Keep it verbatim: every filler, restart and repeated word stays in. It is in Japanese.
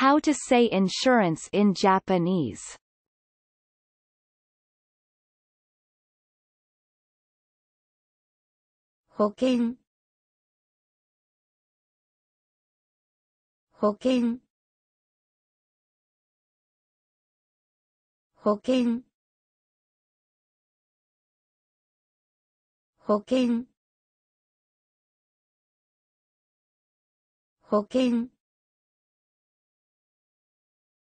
How to say insurance in Japanese. 保険保険保険保険保険